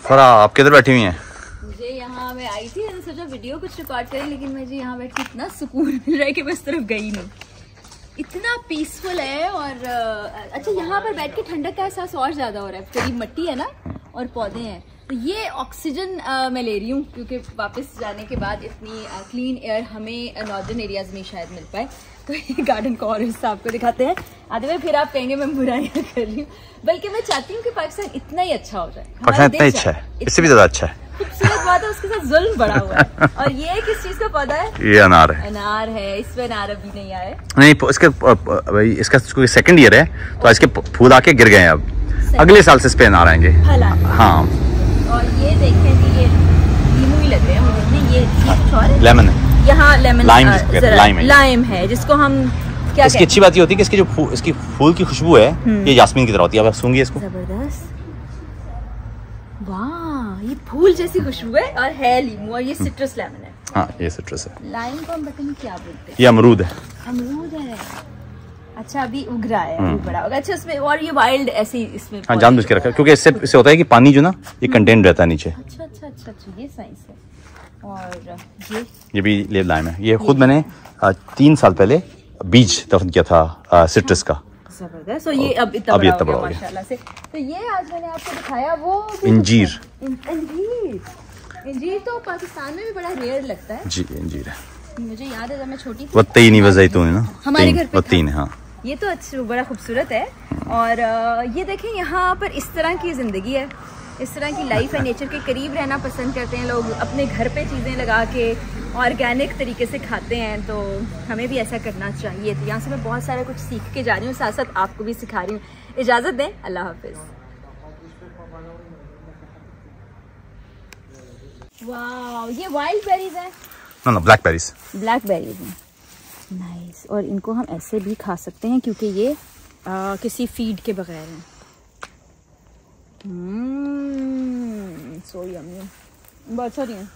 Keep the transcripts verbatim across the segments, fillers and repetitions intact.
फरा आप किधर बैठी हुई हैं? मुझे यहाँ मैं आई थी, मैंने सोचा वीडियो कुछ रिकॉर्ड करें, लेकिन मुझे यहाँ बैठ के इतना सुकून मिल रहा है कि मैं इस तरफ गई नहीं। इतना पीसफुल है। और अच्छा, यहाँ पर बैठ के ठंडक का एहसास और ज्यादा हो रहा है। करीब मिट्टी है ना और पौधे हैं, तो ये ऑक्सीजन मैं ले रही हूँ, क्योंकि वापस जाने के बाद इतनी क्लीन एयर हमें नॉर्दर्न एरियाज में शायद मिल पाए। तो ये गार्डन का और हिस्सा आपको दिखाते हैं। आधे में फिर आप कहेंगे मैं बुराइयां कर रही हूँ, बल्कि मैं चाहती हूँ कि पाकिस्तान इतना ही अच्छा हो जाए। पाकिस्तान इतना ही अच्छा है, इससे भी ज्यादा अच्छा है। खूबसूरत बात है, उसके साथ जुल्म बड़ा हुआ है। और ये किस चीज का पौधा है? ये अनार है। अनार है, इसमें अनार अभी नहीं आए। नहीं, इसके भाई इसका सेकंड ईयर है, तो इसके फूल आके गिर गए हैं। अब अगले साल से इस पे अनार आएंगे। हाँ, और ये देखें कि ये नींबू ही लग रहे हैं मुझे। ये कुछ और है? लेमन है यहाँ, लेमन लाइम, लाइम, लाइम है, जिसको हम क्या इसकी अच्छी बात ये होती है कि इसकी जो फू, इसकी फूल की खुशबू है ये यास्मीन की तरह होती है। आप सूंघिए इसको। जबरदस्त, वाह, ये फूल जैसी खुशबू है और है लीमू, और ये सिट्रस लेमन है। हाँ, ये सिट्रस है। लाइम को हम पता नहीं क्या बोलते हैं। ये अमरूद है। अमरूद है, अच्छा अभी उग रहा है, अभी बड़ा होगा। अच्छा, इसमें और ये वाइल्ड ऐसे इसमें हाँ, जानबूझ के रखा, क्योंकि इससे इससे होता है कि पानी जो ना ये कंटेन रहता है नीचे। अच्छा अच्छा अच्छा अच्छा, ये साइंस है। और ये ये भी लेब लाइम है। ये खुद मैंने आ, तीन साल पहले बीज दफन किया था सिट्रस का। जबरदस्त। और ये अब इतना अब बड़ा इतना हो बड़ा गया माशाल्लाह से। तो ये आज मैंने आपको दिखाया वो इंजीर। इंजीर इंजीर तो पाकिस्तान में भी बड़ा रेयर लगता है। जी, इंजीर है। मुझे याद है जब मैं छोटी थी, वत्तीनी वज़ैतून ना हमारे घर पे वत्तीन। हाँ, ये तो अच्छा, बड़ा खूबसूरत है। और ये देखें, यहाँ पर इस तरह की जिंदगी है, इस तरह की लाइफ है। नेचर के करीब रहना पसंद करते हैं लोग, अपने घर पे चीज़ें लगा के ऑर्गेनिक तरीके से खाते हैं। तो हमें भी ऐसा करना चाहिए। तो यहाँ से मैं बहुत सारा कुछ सीख के जा रही हूँ, साथ साथ आपको भी सिखा रही हूँ। इजाज़त दें, अल्लाह हाफिज़। वाह, ये वाइल्ड बेरीज है? No no, black berries. Black berries हैं, नाइस। और इनको हम ऐसे भी खा सकते हैं, क्योंकि ये आ, किसी फीड के बगैर हैं। हम्म, सो यम्मी, बहुत सारी हैं।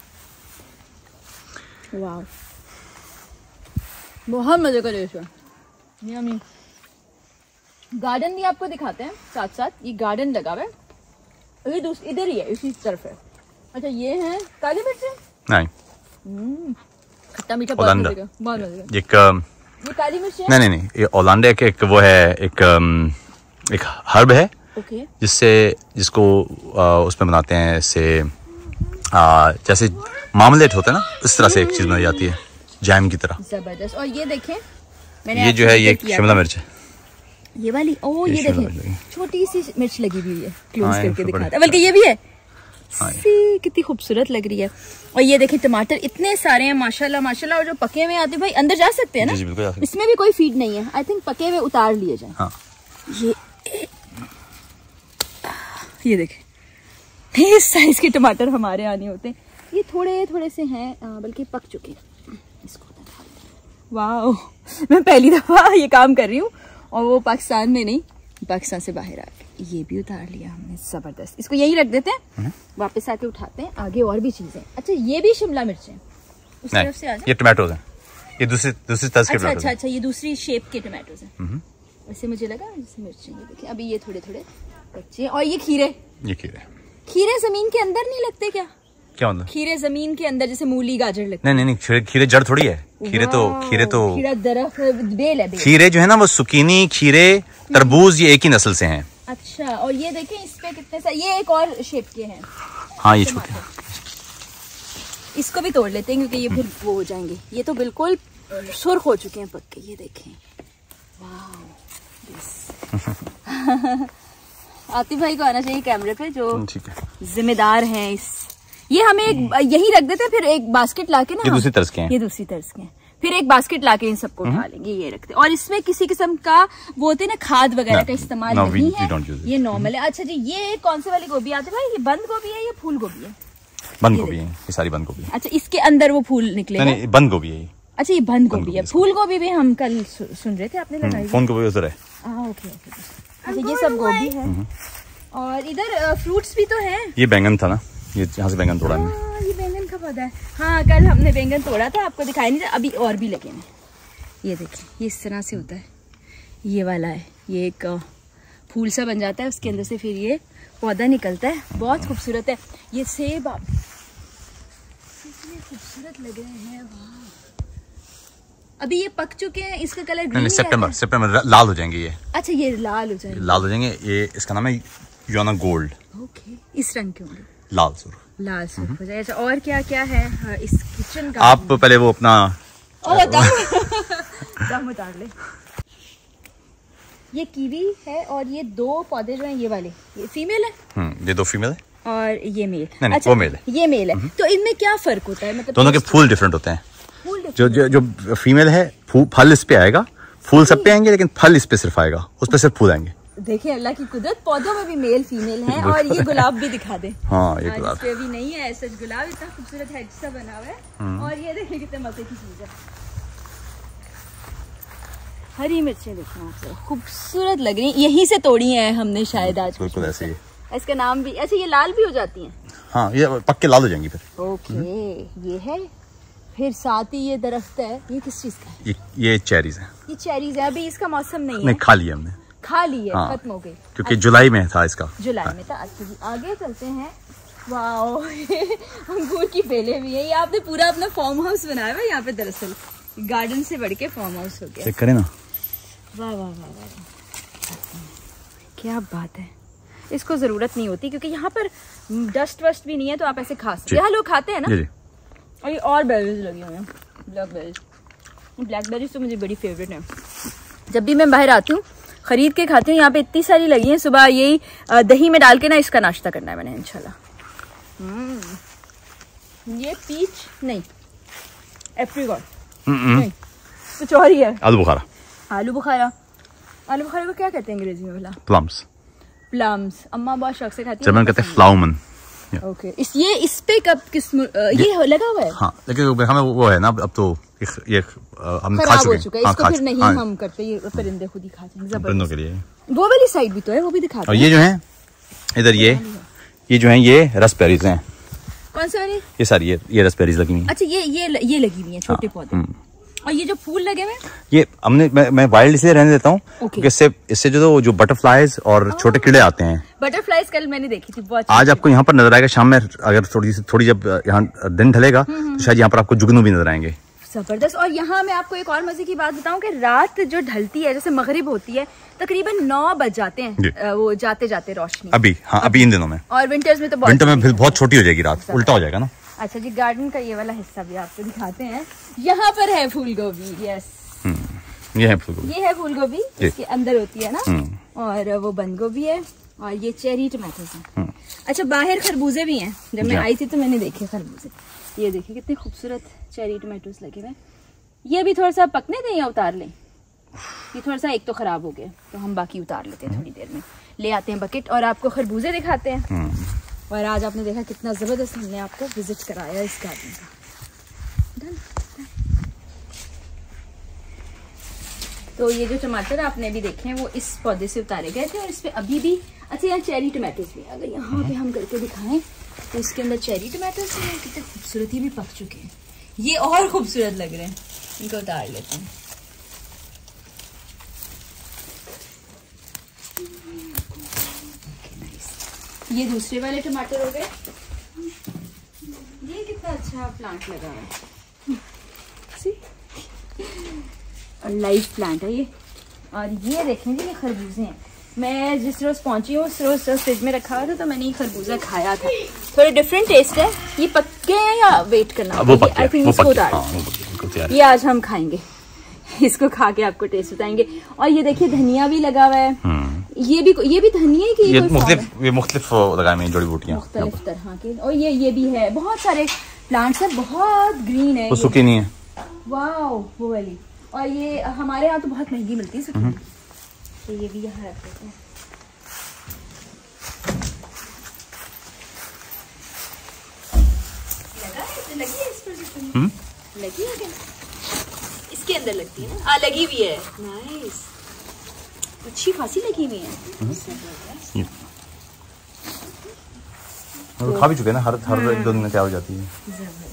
वाह, बहुत मजे का टेस्ट है, यम्मी। गार्डन भी आपको दिखाते हैं साथ साथ। ये गार्डन लगा हुआ है, ये दूसरी इधर ही है, इसी तरफ है। अच्छा, ये है काली मिर्च? नहीं, खट्टा मीठा बहुत मजे का, बहुत मजे का। एक ये काली मिर्च है? नहीं नहीं नहीं, ये ओलांडे के एक वो है, एक एक हर्ब है। ओके। जिससे जिसको आ, उसमें बनाते हैं, इससे आ, जैसे मामलेट होता है ना, इस तरह से एक चीज बनाई जाती है, जैम की तरह। जबरदस्त। और ये देखें, मैंने ये जो है ये शिमला मिर्च है, ये वाली। ओ, ये, ये देखें, छोटी सी मिर्च लगी हुई है, क्लोज हाँ, करके दिखाता है। बल्कि ये भी है, हाँ, सी कितनी खूबसूरत लग रही है। और ये देखें, टमाटर इतने सारे हैं माशाल्लाह माशाल्लाह। और जो पके हुए आते हैं भाई, अंदर जा सकते हैं ना? जी, बिल्कुल जा सकते हैं। इसमें भी कोई फीड नहीं है, आई थिंक पके हुए उतार लिए जाए। हाँ। ये ये देखें, इस साइज के टमाटर हमारे यहाँ नहीं होते। ये थोड़े थोड़े से हैं, बल्कि पक चुके हैं। इसको वाह, मैं पहली दफा ये काम कर रही हूँ, और वो पाकिस्तान में नहीं, पाकिस्तान से बाहर आके। ये भी उतार लिया हमने, जबरदस्त। इसको यही रख देते हैं, वापस आके उठाते हैं, आगे और भी चीजें। अच्छा, ये भी शिमला मिर्च है, उस तरफ से आ जाए। ये टमाटोज हैं, ये दूसरी दूसरी तरह के अच्छा अच्छा अच्छा, ये दूसरी शेप के टमाटोज हैं। वैसे मुझे लगा जैसे मिर्च है। ये देखिए, अभी ये थोड़े थोड़े कच्चे। और ये खीरे, ये खीरे खीरे जमीन के अंदर नहीं लगते क्या? क्या मतलब? खीरे जमीन के अंदर जैसे मूली गाजर लगते? नहीं नहीं नहीं, खीरे जड़ थोड़ी है। खीरे तो खीरे तो खीरा दरख्त, बेल है, बेल। खीरे जो है ना वो सुकीनी, खीरे, तरबूज, ये एक ही नस्ल से हैं। अच्छा, और ये देखें इस पे कितने सारे, ये एक और शेप के हैं। हाँ, ये छोटे हैं। इसको भी तोड़ लेते हैं क्योंकि ये फिर वो हो जाएंगे। ये तो बिल्कुल सुर्ख हो चुके हैं पक्के, ये देखें। आतिफ भाई को आना चाहिए कैमरे पे, जो जिम्मेदार हैं इस। ये हमें एक यही रख देते हैं, फिर एक बास्केट लाके ना, ये दूसरी तर्ज के हैं, ये दूसरी तर्ज के हैं, फिर एक बास्केट लाके इन सबको उठा लेंगे, ये रखते हैं। और इसमें किसी किस्म का वो होते हैं ना खाद वगैरह का इस्तेमाल no, नहीं we, है, we ये नॉर्मल है। अच्छा जी, ये कौन से वाली गोभी आती है भाई? ये बंद गोभी है या फूल गोभी है? बंद गोभी है, ये सारी बंद गोभी। अच्छा, इसके अंदर वो फूल निकले? नहीं, बंद गोभी है। अच्छा, ये बंद गोभी है। फूल गोभी भी हम कल सुन रहे थे, आपने लगाई? फोन गोभी उधर है। Okay okay. अच्छा, ये सब गोभी है। और इधर फ्रूट्स भी तो है। ये बैंगन था ना, ये यहाँ से बैंगन तोड़ा है। ये बैंगन का पौधा है। हाँ, कल हमने बैंगन तोड़ा था, आपको दिखाई नहीं था। अभी और भी लगे हैं, ये देखिए, ये इस तरह से होता है। ये वाला है, ये एक फूल सा बन जाता है, उसके अंदर से फिर ये पौधा निकलता है, बहुत खूबसूरत है। ये सेब आप कितने खूबसूरत लग रहे हैं, वाह। अभी ये पक चुके हैं, इसका कलर ग्रीन है। सितंबर सितंबर लाल हो जाएंगे ये। अच्छा ये लाल हो जाएंगे, लाल हो जाएंगे। ये इसका नाम है योना गोल्ड। ओके, इस रंग के होंगे, लाल सुर्ख, लाल सुर्ख हो जाए। अच्छा और क्या क्या है हाँ, इस किचन का? आप पहले वो अपना दम उतार ले। ये कीवी है और ये दो पौधे जो हैं ये वाले, ये फीमेल है। हम्म, ये दो फीमेल है और ये मेल। नहीं, अच्छा वो मेल है। ये मेल है। तो इनमें क्या फर्क होता है? मतलब दोनों के फूल डिफरेंट होते हैं। फूल जो जो जो फीमेल है फल इस पे आएगा, फूल सब पे आएंगे, लेकिन फल इस पे सिर्फ आएगा, उस पे सिर्फ फूल आएंगे। देखिए अल्लाह की कुदरत, पौधों में भी मेल फीमेल है। और ये गुलाब भी दिखा दे। हाँ ये गुलाब पे भी नहीं है सच, गुलाब इतना खूबसूरत है, सा बना हुआ है। और ये देखिए कितने मजे की चीज है। हरी मिर्चें देखना आपसे खूबसूरत लग रही, यहीं से तोड़ी हैं हमने शायद आज। बिल्कुल ऐसे ही। इसका नाम भी अच्छा, ये लाल भी हो जाती हैं। हाँ ये पक्के लाल हो जाएंगी फिर। ओके, ये है। फिर साथ ही ये दरख्त है, ये किस चीज का है? ये ये चेरीज है। ये चेरीज है, अभी इसका मौसम नहीं है। नहीं, खा लिया हमने, खा ली है। हाँ, खत्म हो गई क्योंकि जुलाई में था इसका। जुलाई हाँ। में था। अच्छा जी आगे चलते हैं। वाओ अंगूर की बेलें भी है। ये आपने पूरा अपना फार्म हाउस बनाया हुआ है यहाँ पे, दरअसल गार्डन से बढ़ के फार्म हाउस हो गया। चेक करें ना। वाह वाह वाह वाह, क्या बात है। इसको जरूरत नहीं होती क्योंकि यहाँ पर डस्ट वस्ट भी नहीं है, तो आप ऐसे खा सकते हैं। यहाँ लोग खाते हैं ना। जी जी। और ये और बेरीज लगी हुई हैं, ब्लैकबेरीज। ब्लैकबेरीज तो मुझे बड़ी फेवरेट है। जब भी मैं बाहर आती हूँ खरीद के खाती हूँ। यहाँ पे इतनी सारी लगी हैं। सुबह यही दही में डाल के ना इसका नाश्ता करना है मैंने इंशाल्लाह। ये पीच नहीं, एप्रिकॉट नहीं, कुछ और ही है। आलू बुखारा। आलू बुखारा। आलू बुखारा को क्या कहते हैं अंग्रेजी में बोला? प्लम्स। प्लम्स। अम्मा बहुत शौक से खाती है। जर्मन कहते हैं फ्लाउमन। ओके, इस ये इस पे कब किस ये, ये लगा हुआ है? हाँ, लेकिन हमें वो है ना अब तो ये हम खा खराब चुके हो चुका है। हाँ, इसको फिर नहीं हाँ, हम करते, ये परिंदे खुद ही खाते हैं। परिंदों के लिए। वो वाली साइड भी तो है, वो भी दिखाते हैं। और ये जो है इधर ये ये जो है ये रसबेरीज हैं। कौन सा वाली? ये सारी ये ये रसबेरीज लगी हुई हैं। अच्छा ये ये ये लगी हुई हैं छोटे पौधे। और ये जो फूल लगे हुए हैं ये हमने मैं, मैं वाइल्ड इसलिए रहने देता हूँ क्योंकि इससे इससे जो जो बटरफ्लाईज और छोटे कीड़े आते हैं। बटरफ्लाईज कल मैंने देखी थी बहुत। आज आपको यहाँ पर नजर आएगा शाम में, अगर थोड़ी सी थोड़ी जब यहाँ दिन ढलेगा तो शायद यहाँ पर आपको जुगनू भी नजर आएंगे। जबरदस्त। और यहाँ मैं आपको एक और मजे की बात बताऊं कि रात जो ढलती है, जैसे मगरिब होती है, तकरीबन नौ बज जाते हैं वो जाते जाते रोशनी। अभी हाँ अभी इन दिनों में। और विंटर्स में तो विंटर में फिर बहुत छोटी हो जाएगी रात, उल्टा हो जाएगा ना। अच्छा जी, गार्डन का ये वाला हिस्सा भी आपको दिखाते हैं। यहाँ पर है फूल गोभी। यस, ये है फूल गोभी। ये है फूल गोभी, इसके अंदर होती है ना। और वो बंद गोभी है और ये चेरी टमाटोज हैं। अच्छा बाहर खरबूजे भी हैं। जब मैं आई थी तो मैंने देखे खरबूजे। ये देखिए कितने खूबसूरत चेरी टमाटोज लगे हुए। ये भी थोड़ा सा पकने दें या उतार लें? ये थोड़ा सा एक तो खराब हो गया, तो हम बाकी उतार लेते हैं थोड़ी देर में। ले आते हैं बकेट और आपको खरबूजे दिखाते हैं। और आज आपने देखा कितना जबरदस्त हमने आपको विजिट कराया इस गार्डन का। Done, done. तो ये जो टमाटर आपने भी देखे हैं वो इस पौधे से उतारे गए थे और इस पे अभी भी। अच्छा यहाँ चेरी टमाटोज भी, अगर यहाँ पे हम करके दिखाएं तो इसके अंदर चेरी टमाटोज हैं, कितने खूबसूरत ही भी पक चुके हैं। ये और खूबसूरत लग रहे हैं, इनको उतार लेते हैं। ये दूसरे वाले टमाटर हो गए। ये कितना अच्छा प्लांट लगा हुआ है, और लाइव प्लांट है ये। और ये देखें जी, ये खरबूजे हैं। मैं जिस रोज पहुंची हूँ उस रोज फ्रिज में रखा हुआ था, तो मैंने ये खरबूजा खाया था। थोड़े डिफरेंट टेस्ट है। ये पक्के हैं या वेट करना? वो पक्के, आई थिंक वो इसको हाँ, वो ये आज हम खाएंगे। इसको खा के आपको टेस्ट बताएंगे। और ये देखिए धनिया भी लगा हुआ है। ये भी ये भी धनिया की ये मुख्तलिफ ये मुख्तलिफ लगाए हुए जड़ी बूटियां मुख्तलिफ तरह के। और ये ये भी है, बहुत सारे प्लांट्स हैं, बहुत ग्रीन है। वो सूखी नहीं है। वाओ, वो वाली। और ये हमारे यहाँ तो बहुत महंगी मिलती है सूखी, तो ये भी यहाँ रख देते हैं। लगा है, लगी है इस पर? लगी है क्या? इसके अंदर लगती है ना? हाँ लगी हुई है। नाइस, अच्छी खासी लगी हुई है। खा भी चुके ना, हर हर एक दो दिन में क्या हो जाती है।